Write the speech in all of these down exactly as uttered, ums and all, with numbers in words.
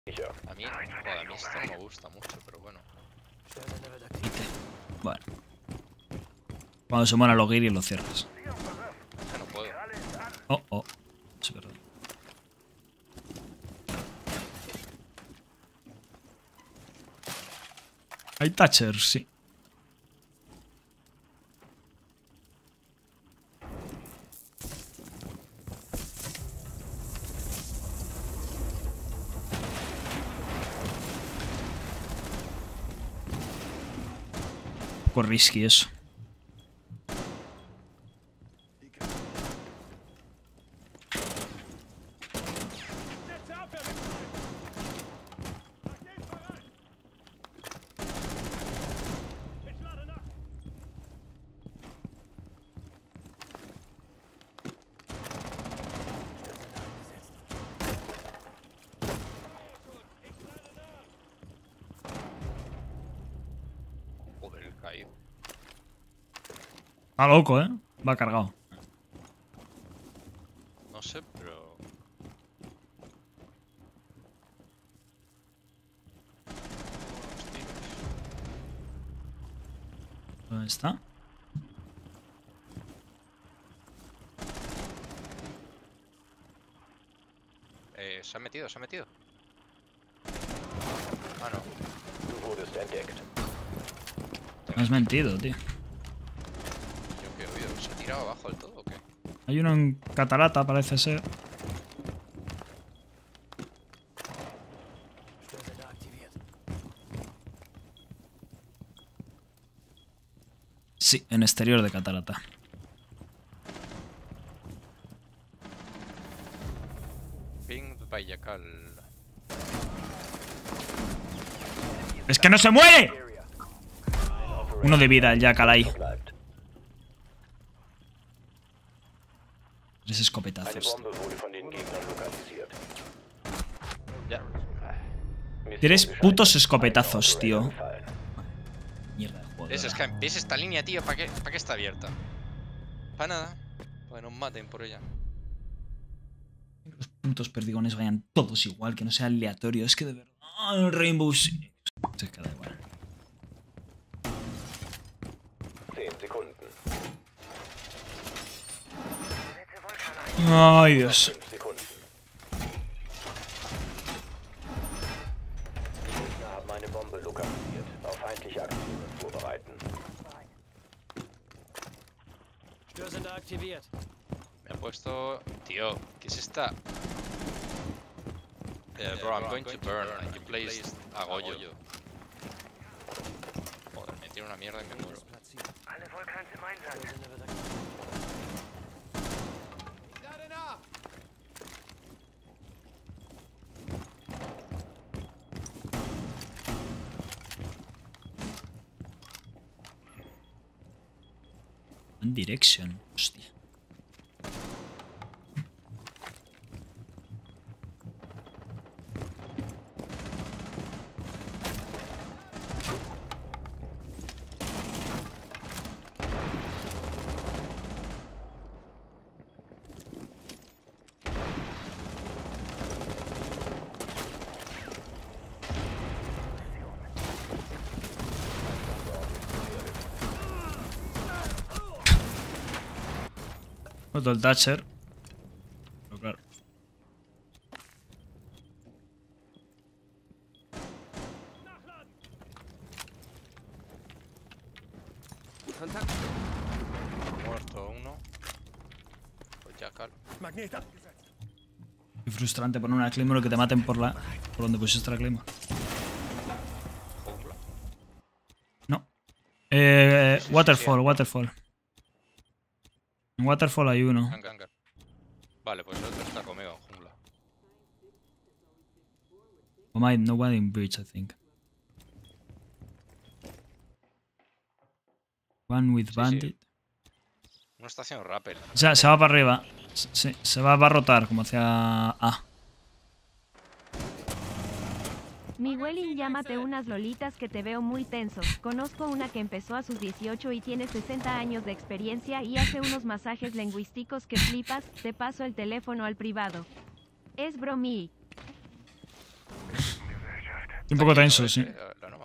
A mí, joder, a mí esto no me gusta mucho, pero bueno. Bueno. Cuando se muera Logiri lo cierras. Ya no puedo. Oh, oh. Sí, perdón. Hay Thatchers, sí. Un poco risky eso. Joder, el caído. Está loco, ¿eh? Va cargado. No sé, pero... ¿Dónde está? Eh, se ha metido, se ha metido. Ah, no. Me has mentido, tío. Yo qué he oído. ¿Se ha tirado abajo del todo o qué? Hay uno en Catarata, parece ser. Sí, en exterior de Catarata. Ping Bayacal. ¡Es que no se muere! Uno de vida, el Jackal ahí. Tres escopetazos. Ya. Tres putos escopetazos, tío. Mierda de juego. ¿Ves? Es que, ¿ves esta línea, tío? ¿Para qué, ¿Para qué está abierta? Para nada. Para que nos maten por ella. Los puntos perdigones vayan todos igual, que no sea aleatorio. Es que de verdad... El Rainbow Six. Se queda igual. Ay, Dios. Me ha puesto... Tío, ¿qué es esta? Eh, bro, I'm going to burn. And you placed a Goyo. Joder, me tiro una mierda y me muero. One Direction. Hostia. Otro el Thatcher. Pero claro. Muerto uno. Pues Jackal. Qué frustrante poner una Claymore y que te maten por la... Por donde pusiste la Claymore. Jungla. No. Eh, Sí, sí, sí, Waterfall, sí. Waterfall. En Waterfall hay uno. Hangar, hangar. Vale, pues el otro está conmigo en jungla. Oh my, no one in bridge, I think. One with Sí, bandit. sí. Uno está haciendo rappel. O sea, se va para arriba. Sí, se va, va a rotar como hacia A. Miguelín, llámate unas lolitas que te veo muy tenso. Conozco una que empezó a sus dieciocho y tiene sesenta años de experiencia y hace unos masajes lingüísticos que flipas. Te paso el teléfono al privado. Es bromi. Un poco tenso, sí. La Nova.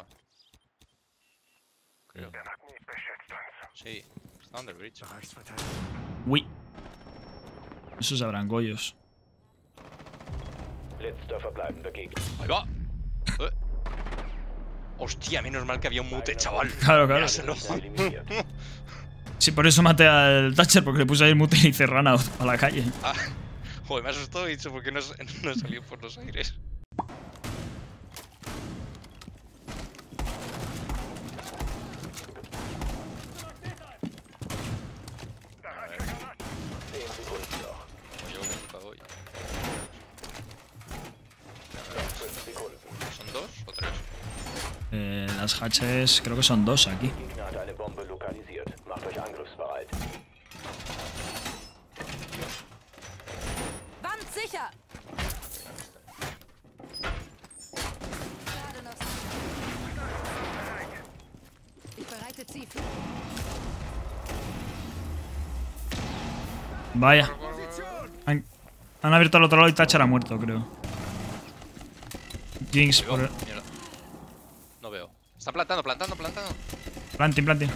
Creo. Sí, está under bridge. Uy. Esos habrán gollos. Ahí va. Eh. Hostia, menos mal que había un mute, chaval. Claro, claro. Sí, por eso maté al Thatcher, porque le puse ahí el mute y hice run out a la calle. Ah, joder, me asustó y he dicho porque no, no salió por los aires. ¿Son dos o tres? Eh, las hatches creo que son dos aquí. Wand sicher! Ich bereite Ziel. Vaya. Han, han abierto al otro lado y Thatcher ha muerto, creo. Jinx por el... Mierda. No veo. Está plantando, plantando, plantando. Planting, planting.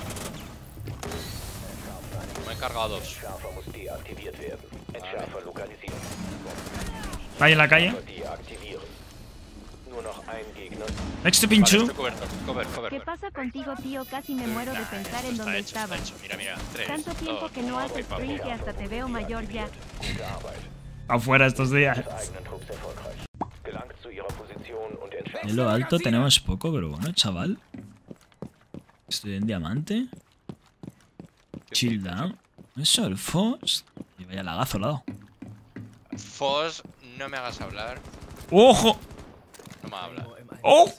Me he cargado dos. Ahí en la calle. Next to pin Vale, two. estoy cubierto. Cover, cover. ¿Qué pasa contigo, tío? Casi me muero de pensar en Está dónde hecho, está estaba. hecho. Mira, mira. Tres, Tanto tiempo dos, que no uno, haces pim, pam, stream pum. que hasta te veo mayor ya. Afuera estos días. En lo alto tenemos poco, pero bueno, chaval. Estoy en diamante. Chill down. Eso, el Foss. Y vaya lagazo al lado. Foss, no me hagas hablar. ¡Ojo! No me habla. ¡Oh!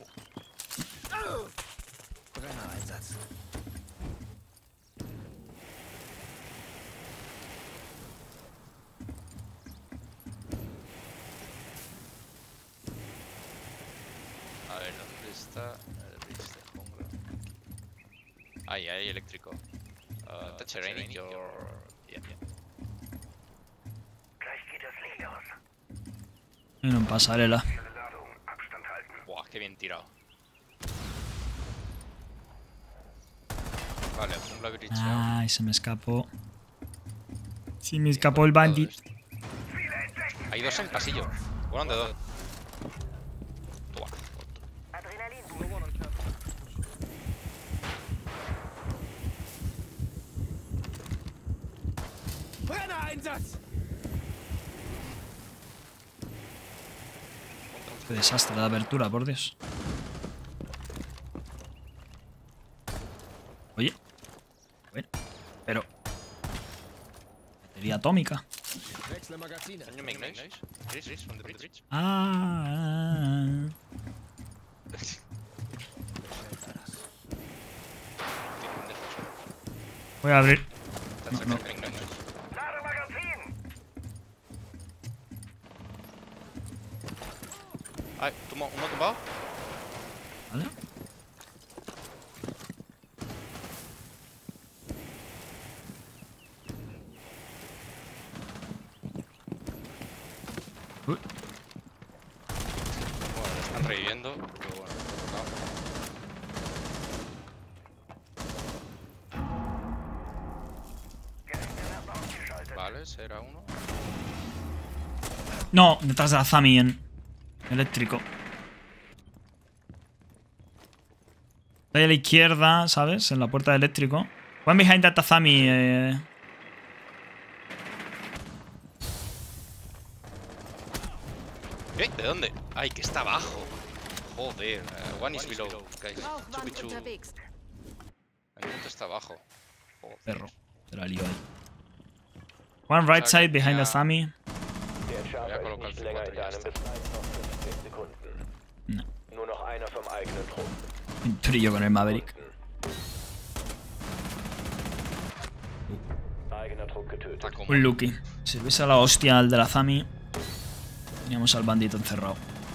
A ver, ¿dónde está el bridge de jungla? Ahí, ahí, eléctrico. Uh, Thatcher, I need your... Yeah, yeah. Mira, en pasarela. Buah, qué bien tirado. Vale, jungla bridge. Ay, se me escapó. Sí, me escapó el bandit. Hay dos en el pasillo. Bueno, de dos. Toma. Qué desastre de abertura, por Dios. Oye. Bueno, pero... Batería atómica. Can you make noise? Bridge, bridge, from the bridge. Ah. Voy a abrir. That's No, okay, make noise. Ay, toma, uno tumbado. ¿Vale? Uy. Bueno, le están reviviendo, pero bueno, no. Vale, será uno. No, detrás de la Zami en eléctrico. Ahí a la izquierda, ¿sabes? En la puerta de eléctrico. One behind that Zami. Eh... ¿Qué? ¿De dónde? Ay, que está abajo. Joder, uh, one is below, guys. two v two. unterwegs. El punto está abajo. Joder. Perro. Te la lío ahí. One right side behind the Zami. Voy a colocar el C cuatro y ya está. No. Un trillo con el Maverick. Está como... Un Lucky. Si hubiese a la hostia al de la Zami, teníamos al bandito encerrado.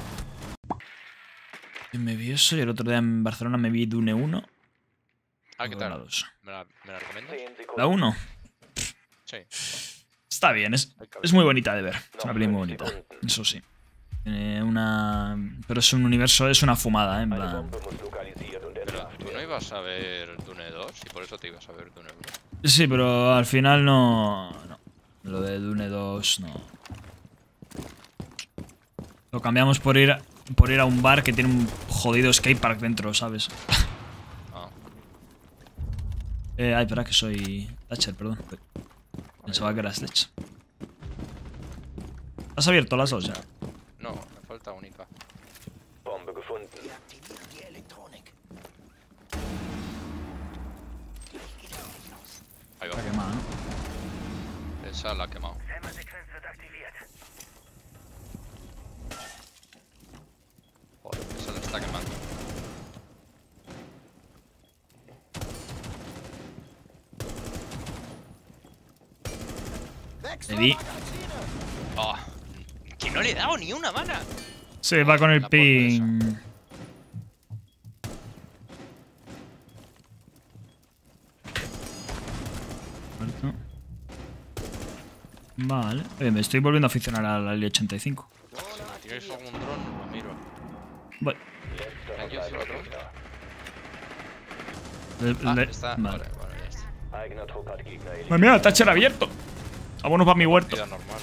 Y me vi eso y el otro día en Barcelona me vi Dune uno. Ah, ¿qué La tal? dos. ¿Me la, me la recomiendas? La uno. Sí. Está bien, es, es muy bonita de ver. Es una peli muy bonita. Eso sí. Tiene una... Pero es un universo, es una fumada, ¿eh? En Eine plan... Bombe muss lokalisiert und Pero entschärft tú no werden. ibas a ver Dune dos y por eso te ibas a ver Dune uno. Sí, pero al final no... no. Lo de Dune dos no... Lo cambiamos por ir, por ir a un bar que tiene un jodido skatepark dentro, ¿sabes? Ah, Eh, ay, espera, que soy Thatcher, perdón. Pensaba que era Sledge. ¿Has abierto las dos ya? no, me falta única. Bombe gefunden. Ahí Está va. quemada, ¿no? Esa la ha quemado. Joder, esa la está quemando. Le di. Oh, que no le he dado ni una bala. Se va con el La porta esa. ping. Muerto. Vale. Oye, me estoy volviendo a aficionar al L ochenta y cinco. Si me tiráis algún dron, lo miro. Voy. Letzter Thank you, verbleibender Silo. Gegner. El- Ah, el- está. vale. Vale, vale, ya está. Eigener Trupp hat Gegner Madre eliminiert. mía, Thatcher abierto. Vámonos para mi huerto. Vida normal.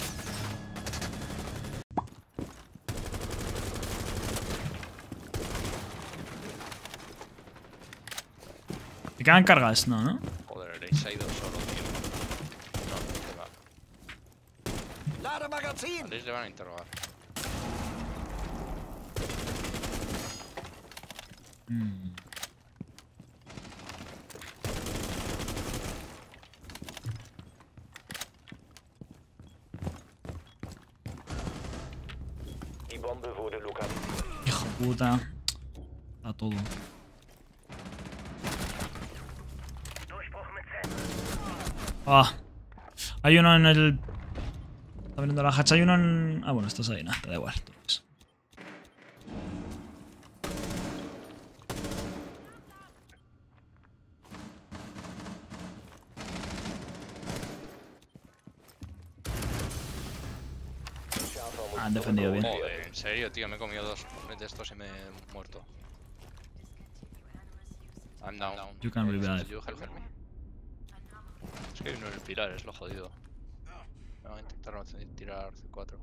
¿Me quedan cargas? No, ¿no? Joder, el Ace ha ido solo, tío. No, que va. Al Ace le van a interrogar. Mm. Die Bombe wurde lokalisiert. Hijo puta. Está todo. Ah. Hay uno en el... Está abriendo la hacha. Hay uno en... Ah, bueno, estás ahí. Nada, da igual. Tú ves. Schärfer muss Han defendido bien. Joder, en serio, tío, me he comido dos de estos y me he muerto. I'm down. You can revive. You help me. Es que hay uno en el pilar, es lo jodido. Voy a intentar no tirar C cuatro.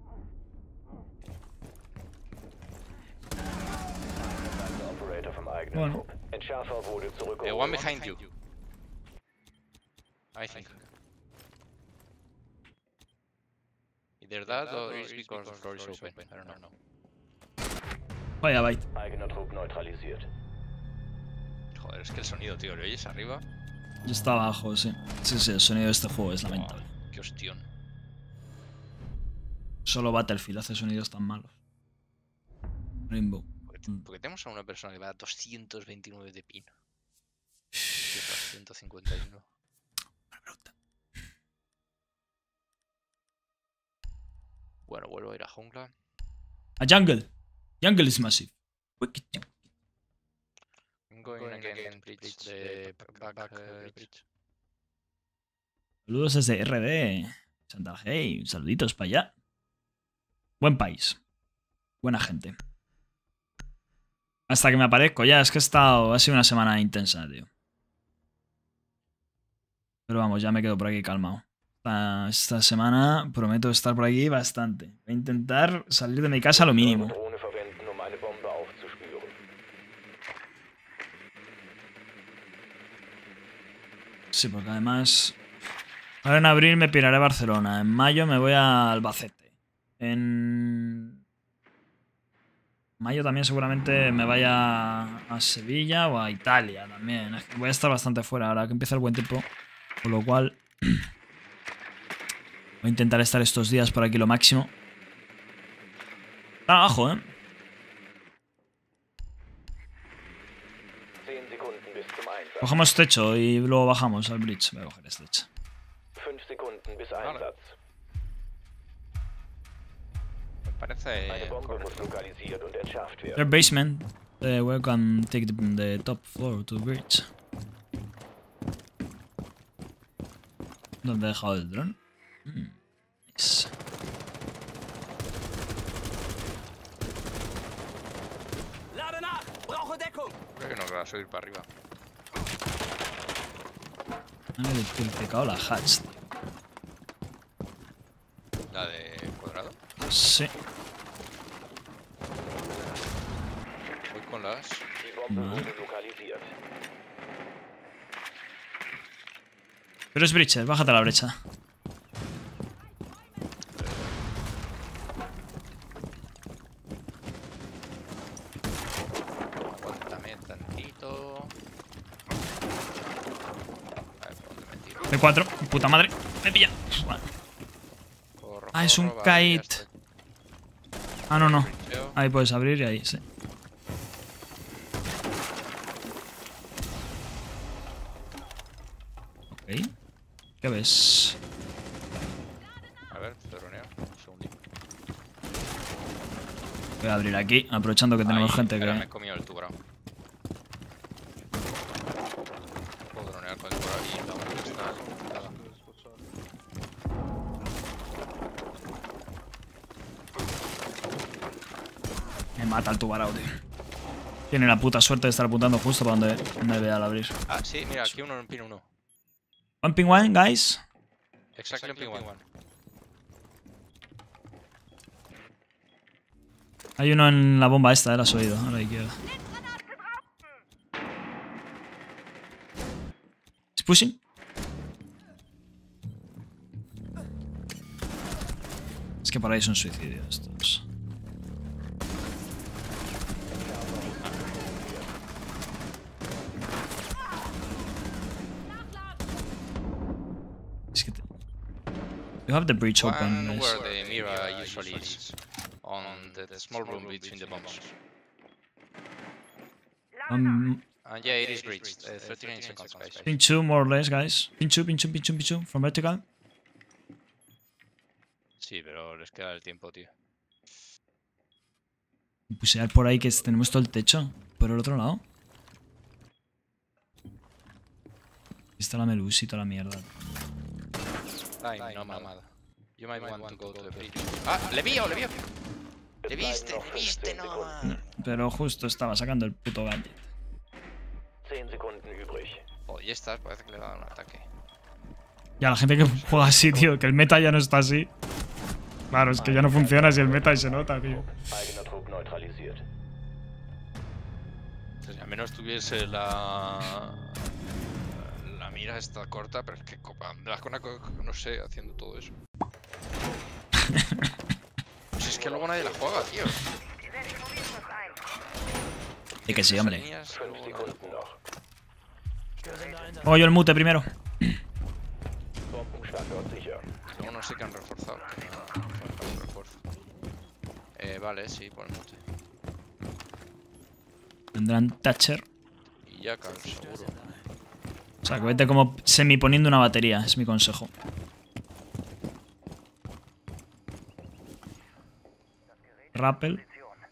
Operator vom eigenen Bueno. Trupp. Entschärfer wurde The zurückgeholt. one behind you. I think. Either that or it's because the floor is open. I don't know. Vaya bite. Eigener Trupp neutralisiert. Joder, es que el sonido, tío, ¿lo oyes arriba? Ya está abajo, sí. Sí, sí, el sonido de este juego es lamentable. Oh, qué hostión. Solo Battlefield hace sonidos tan malos. Rainbow. Porque, porque tenemos a una persona que va a doscientos veintinueve de pin. Y otro a ciento cincuenta y uno. Bueno, vuelvo a ir a jungla. A jungle. Jungle is massive. Wicked. I'm going again, bridge, the back, back uh, bridge. Saludos desde R D. Santa Hey, saluditos para allá. Buen país. Buena gente. Hasta que me aparezco ya, es que he estado... Ha sido una semana intensa, tío. Pero vamos, ya me quedo por aquí calmado. Esta, esta semana prometo estar por aquí bastante. Voy a intentar salir de mi casa lo mínimo. Drohne verwenden, um eine Bombe aufzuspüren. Sí, porque además... Ahora en abril me piraré a Barcelona. En mayo me voy a Albacete. En... mayo también seguramente me vaya a Sevilla o a Italia también. Es que voy a estar bastante fuera ahora que empieza el buen tiempo. Con lo cual... voy a intentar estar estos días por aquí lo máximo. Está abajo, ¿eh? zehn Sekunden bis zum Einsatz. Cogemos techo y luego bajamos al bridge. Voy a coger este techo. fünf Sekunden bis Vale. Einsatz. Me parece Eine Bombe muss correcto. lokalisiert und entschärft Their werden. basement. Uh, we can take the, the top floor to bridge. ¿Dónde he dejado el dron? Mm, nice. para subir para arriba. A ver, el pecado la hatch, tío. La de cuadrado. Sí. Voy con las. Die Bombe Vale. wurde lokalisiert. Pero es breacher, bájate a la brecha. Aguántame tantito. A ver, ¿por dónde me tiro? De cuatro, puta madre. Me pilla. Vale. Corro, Ah, es un corro, vale, ya kite. estoy. Ah, no, no. Breacheo. Ahí puedes abrir y ahí, sí. Ok. ¿Qué ves? A ver, pedroneo. Un segundito. Voy a abrir aquí, aprovechando que tenemos Ahí, gente espera, me he que... comido el tubrao. Puedo dronear con el tubrao y la otra está conectada. Me mata el tubarao, tío. Tiene la puta suerte de estar apuntando justo para donde me vea al abrir. Ah, sí, mira, aquí uno en pin uno. One ping one, guys. Exactly en pin one. Hay uno en la bomba esta, eh, la has oído, a la izquierda. ¿Es pushing? Es que por ahí son suicidios estos. Es que te... You have the breach open, One guys. where the mirror usually is. On the, the small room between the bombs. Um, And yeah, it is breached. Uh, thirty-nine seconds, guys. pin two, more or less, guys. Pin two, pin two, pin two, pin two, from vertical. Sí, pero les queda el tiempo, tío. Pusear por ahí que tenemos todo el techo. Por el otro lado. Aquí está la Melusi y toda la mierda. Ay, no, mamada. You might want to go to the bridge. ¡Ah! ¡Le vio, le vio! ¡Le viste, le viste, no! Pero justo estaba sacando el puto gadget. zehn Sekunden übrig. Oh, y estas parece que le da un ataque. Ya la gente que juega así, tío, que el meta ya no está así. Claro, es que ya no funciona si el meta y se nota, tío. Eigener Trupp neutralisiert. Si al menos tuviese la... La mira esta corta, pero es que copa. La con no sé, haciendo todo eso. Pues es que luego nadie la juega, tío. Y que sí, hombre. Líneas, fünf luego Sekunden noch. Hago yo el mute primero. Bombenstandort sicher. luego no sé qué han reforzado. No, no falta un refuerzo. Eh, vale, sí, por el mute. Tendrán Thatcher. Y ya, cabrón, seguro. O sea, que vete como semi poniendo una batería, es mi consejo. Rappel.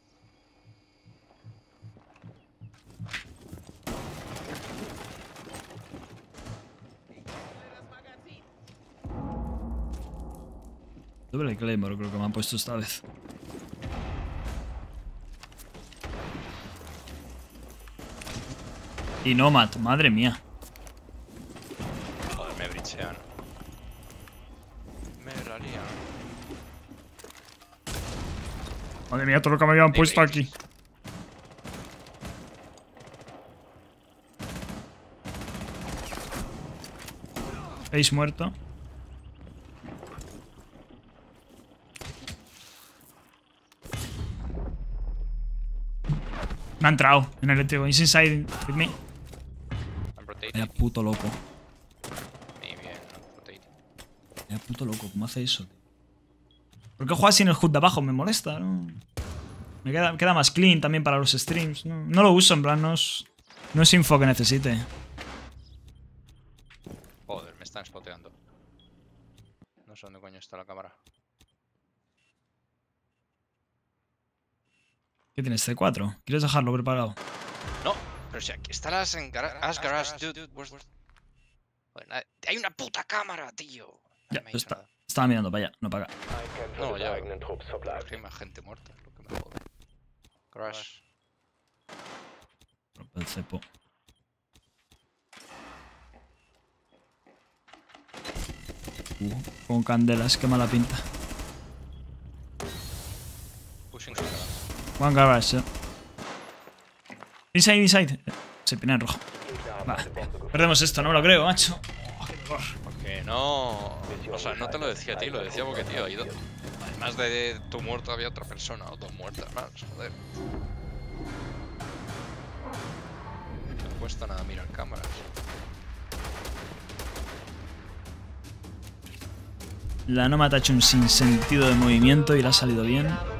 Doble Claymore creo que me han puesto esta vez. Y Nomad, madre mía. Joder, me brichean. Me la lían. Madre mía, todo lo que me habían puesto aquí. Ace muerto. Me ha entrado en el eléctrico. He's inside with me. I'm rotating. Vaya puto loco. Muy bien, I'm rotating. Vaya puto loco. ¿Cómo hace eso, tío? ¿Por qué juegas sin el H U D de abajo? Me molesta, ¿no? Me queda, queda más clean también para los streams. No, no lo uso, en plan, no es, no es info que necesite. Joder, me están spoteando. No sé dónde coño está la cámara. ¿Qué tienes? C cuatro. ¿Quieres dejarlo preparado? No, pero si aquí está las en gara Ash Garage, dude. where's- Joder, nadie- hay una puta cámara, tío. Ya, No me he dicho está. nada. Estaba mirando para allá, no para acá. Ein Kämpfer No, des ya. eigenen Trupps Porque verbleibt. hay más gente muerta, es lo que me jode. Garage. Pero El cepo. Uh, con candelas, qué mala pinta. Pushing garage. One garage. eh. Inside, inside. Se pina en rojo. Va. Perdemos esto, no me lo creo, macho. Oh, qué horror. Porque no... O sea, no te lo decía a ti, lo decía porque, tío, ha ido... Además de tu muerto había otra persona, o dos muertas más, joder. No cuesta nada mirar cámaras. La Nomad ha hecho un sinsentido de movimiento y le ha salido bien.